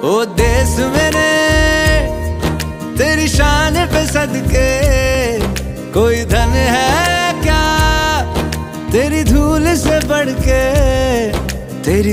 ओ देश मेरे तेरी शान पे सदके, कोई धन है क्या तेरी धूल से बढ़ के। तेरी